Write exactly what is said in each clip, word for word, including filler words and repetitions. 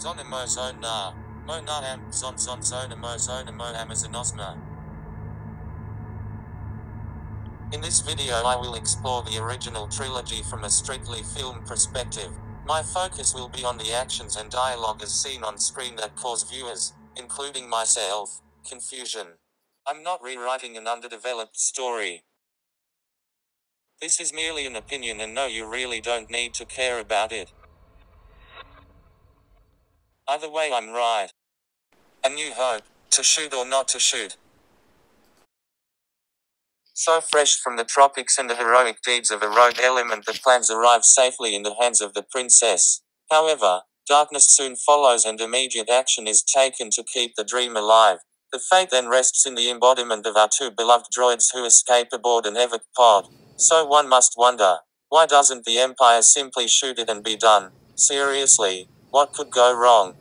Zona mo zona. Mo na am zon zon zona mo zona mo amazonosma. In this video I will explore the original trilogy from a strictly film perspective. My focus will be on the actions and dialogue as seen on screen that cause viewers, including myself, confusion. I'm not rewriting an underdeveloped story. This is merely an opinion, and no, you really don't need to care about it. Either way, I'm right. A New Hope, to shoot or not to shoot. So fresh from the tropics and the heroic deeds of a rogue element, the plans arrive safely in the hands of the princess. However, darkness soon follows and immediate action is taken to keep the dream alive. The fate then rests in the embodiment of our two beloved droids who escape aboard an Evoc pod. So one must wonder, why doesn't the Empire simply shoot it and be done? Seriously, what could go wrong?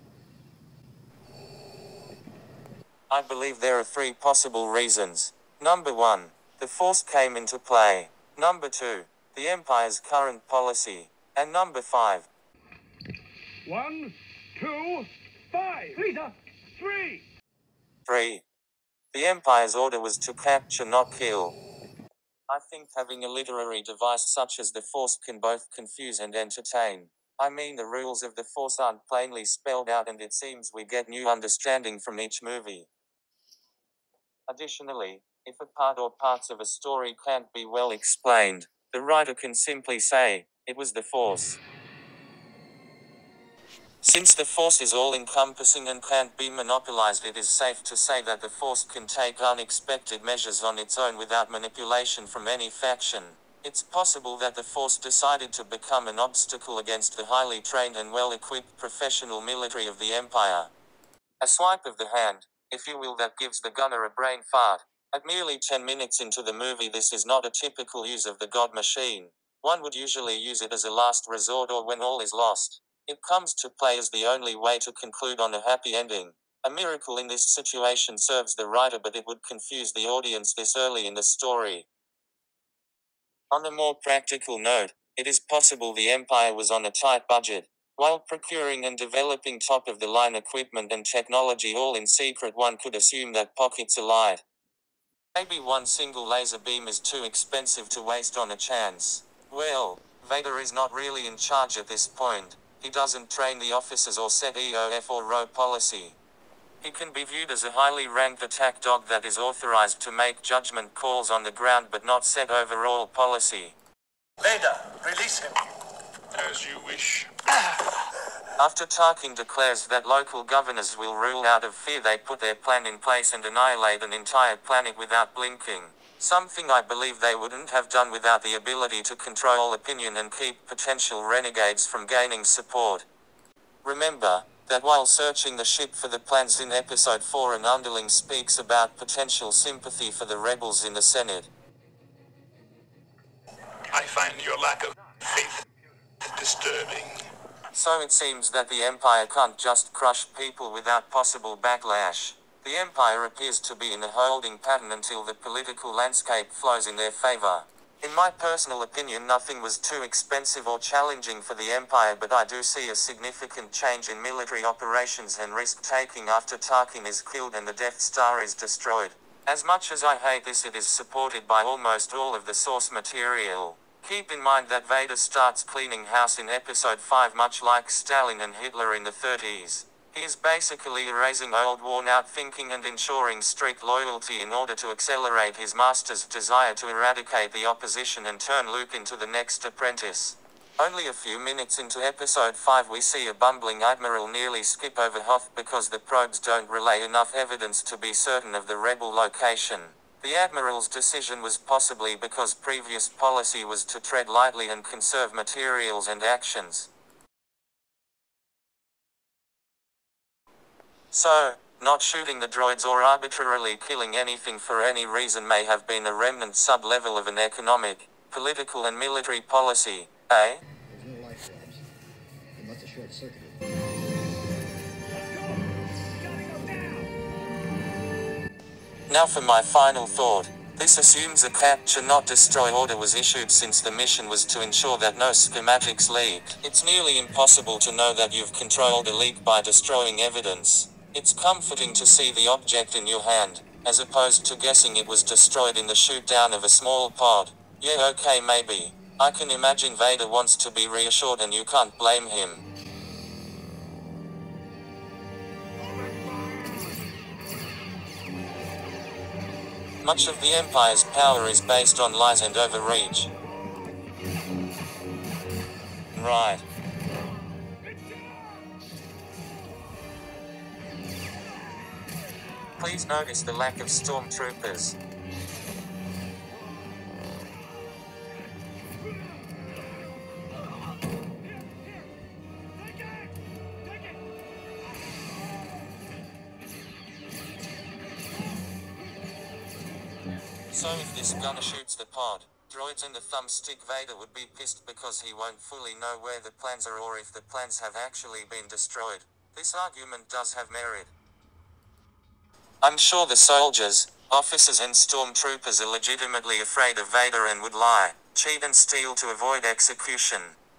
I believe there are three possible reasons. Number one, the Force came into play. Number two, the Empire's current policy. And number five. One, two, five. Lisa, three. Three. The Empire's order was to capture, not kill. I think having a literary device such as the Force can both confuse and entertain. I mean, the rules of the Force aren't plainly spelled out, and it seems we get new understanding from each movie. Additionally, if a part or parts of a story can't be well explained, the writer can simply say, it was the Force. Since the Force is all-encompassing and can't be monopolized, it is safe to say that the Force can take unexpected measures on its own without manipulation from any faction. It's possible that the Force decided to become an obstacle against the highly trained and well-equipped professional military of the Empire. A swipe of the hand, if you will, that gives the gunner a brain fart. At merely ten minutes into the movie, this is not a typical use of the God Machine. One would usually use it as a last resort or when all is lost. It comes to play as the only way to conclude on a happy ending. A miracle in this situation serves the writer, but it would confuse the audience this early in the story. On a more practical note, it is possible the Empire was on a tight budget. While procuring and developing top-of-the-line equipment and technology all in secret, one could assume that pockets are light. Maybe one single laser beam is too expensive to waste on a chance. Well, Vader is not really in charge at this point. He doesn't train the officers or set E O F or R O policy. He can be viewed as a highly ranked attack dog that is authorized to make judgment calls on the ground but not set overall policy. Vader, release him. As you wish. After Tarkin declares that local governors will rule out of fear, they put their plan in place and annihilate an entire planet without blinking. Something I believe they wouldn't have done without the ability to control opinion and keep potential renegades from gaining support. Remember that while searching the ship for the plans in Episode four, an underling speaks about potential sympathy for the rebels in the Senate. I find your lack of faith disturbing. So it seems that the Empire can't just crush people without possible backlash. The Empire appears to be in a holding pattern until the political landscape flows in their favor. In my personal opinion, nothing was too expensive or challenging for the Empire, but I do see a significant change in military operations and risk-taking after Tarkin is killed and the Death Star is destroyed. As much as I hate this, it is supported by almost all of the source material. Keep in mind that Vader starts cleaning house in Episode five, much like Stalin and Hitler in the thirties. He is basically erasing old worn-out thinking and ensuring strict loyalty in order to accelerate his master's desire to eradicate the opposition and turn Luke into the next apprentice. Only a few minutes into Episode five we see a bumbling admiral nearly skip over Hoth because the probes don't relay enough evidence to be certain of the rebel location. The admiral's decision was possibly because previous policy was to tread lightly and conserve materials and actions. So, not shooting the droids or arbitrarily killing anything for any reason may have been a remnant sub-level of an economic, political and military policy, eh? There's no life forms. It must have short-circuited. Now for my final thought. This assumes a capture not destroy order was issued since the mission was to ensure that no schematics leaked. It's nearly impossible to know that you've controlled a leak by destroying evidence. It's comforting to see the object in your hand, as opposed to guessing it was destroyed in the shoot-down of a small pod. Yeah, okay, maybe. I can imagine Vader wants to be reassured and you can't blame him. Much of the Empire's power is based on lies and overreach. Right. Please notice the lack of stormtroopers. So if this gunner shoots the pod, droids and the thumbstick, Vader would be pissed because he won't fully know where the plans are or if the plans have actually been destroyed. This argument does have merit. I'm sure the soldiers, officers and stormtroopers are legitimately afraid of Vader and would lie, cheat and steal to avoid execution.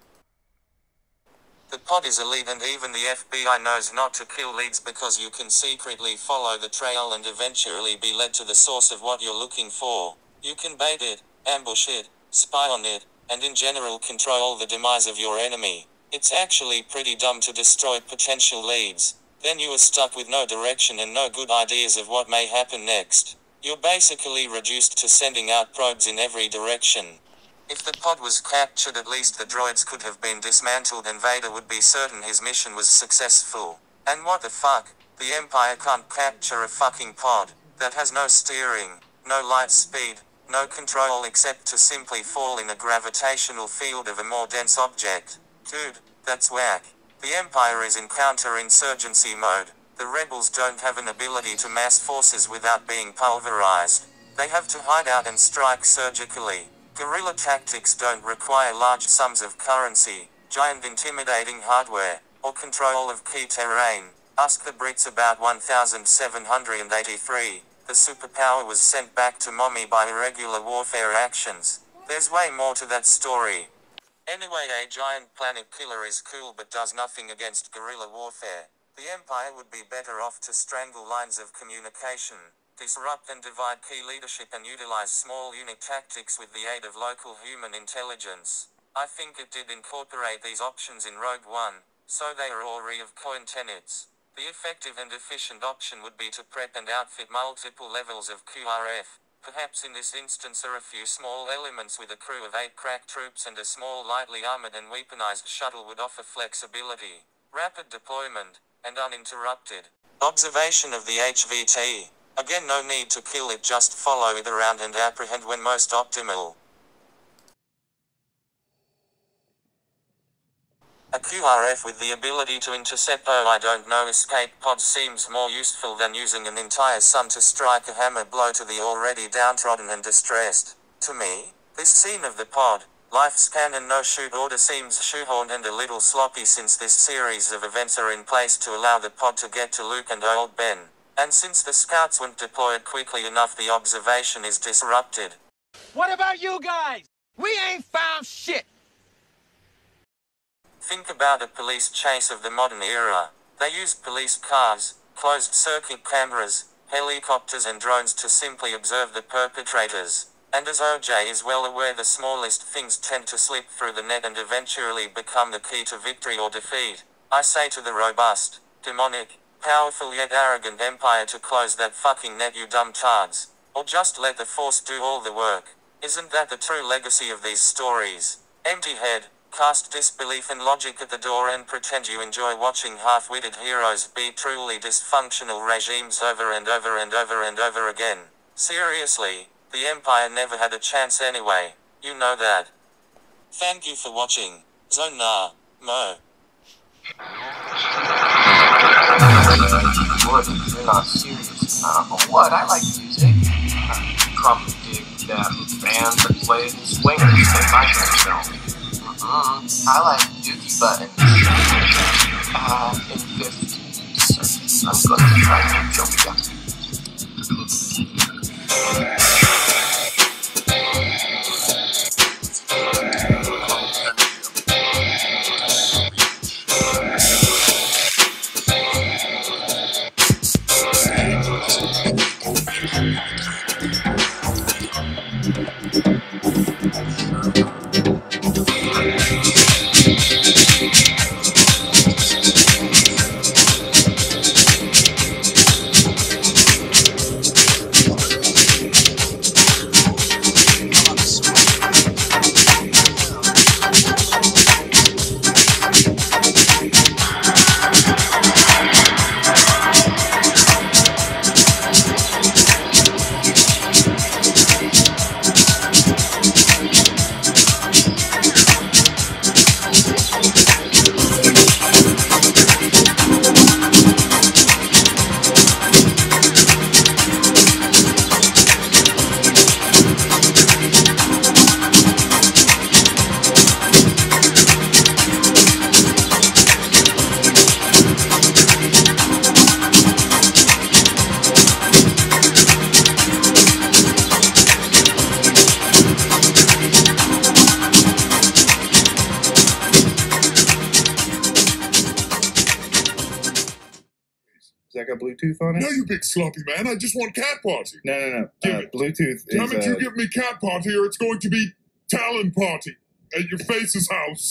The pod is a lead and even the F B I knows not to kill leads because you can secretly follow the trail and eventually be led to the source of what you're looking for. You can bait it, ambush it, spy on it, and in general control the demise of your enemy. It's actually pretty dumb to destroy potential leads. Then you are stuck with no direction and no good ideas of what may happen next. You're basically reduced to sending out probes in every direction. If the pod was captured, at least the droids could have been dismantled and Vader would be certain his mission was successful. And what the fuck? The Empire can't capture a fucking pod that has no steering, no light speed, no control except to simply fall in a gravitational field of a more dense object. Dude, that's whack. The Empire is in counter-insurgency mode. The rebels don't have an ability to mass forces without being pulverized. They have to hide out and strike surgically. Guerrilla tactics don't require large sums of currency, giant intimidating hardware, or control of key terrain. Ask the Brits about seventeen eighty-three. The superpower was sent back to mommy by irregular warfare actions. There's way more to that story. Anyway, a giant planet killer is cool but does nothing against guerrilla warfare. The Empire would be better off to strangle lines of communication, disrupt and divide key leadership and utilize small unit tactics with the aid of local human intelligence. I think it did incorporate these options in Rogue One, so they are all re of coin tenets. The effective and efficient option would be to prep and outfit multiple levels of Q R F. Perhaps in this instance are a few small elements with a crew of eight crack troops and a small lightly armored and weaponized shuttle would offer flexibility, rapid deployment, and uninterrupted observation of the H V T. Again, no need to kill it, just follow it around and apprehend when most optimal. A Q R F with the ability to intercept oh I don't know escape pods seems more useful than using an entire sun to strike a hammer blow to the already downtrodden and distressed. To me, this scene of the pod, lifespan and no shoot order seems shoehorned and a little sloppy since this series of events are in place to allow the pod to get to Luke and old Ben. And since the scouts weren't deployed quickly enough, the observation is disrupted. What about you guys? We ain't found shit! Think about a police chase of the modern era. They used police cars, closed-circuit cameras, helicopters and drones to simply observe the perpetrators. And as O J is well aware, the smallest things tend to slip through the net and eventually become the key to victory or defeat. I say to the robust, demonic, powerful yet arrogant Empire to close that fucking net, you dumb tards. Or just let the Force do all the work. Isn't that the true legacy of these stories? Empty head, cast disbelief and logic at the door and pretend you enjoy watching half-witted heroes beat truly dysfunctional regimes over and over and over and over again. Seriously, the Empire never had a chance anyway. You know that. Thank you for watching. Zonar, Mo. What? You're not serious. Uh, but what? I like music. I probably dig that band that played in Swingers in my film. Mm-hmm. I like Dookie Buttons. Uh, in fifties. I'm going to try to jump down. That got Bluetooth on it? No, you big sloppy man. I just want cat party. No, no, no. Give Uh, it. Bluetooth Damn is. it, you uh, give me cat party or it's going to be Talon party at your face's house.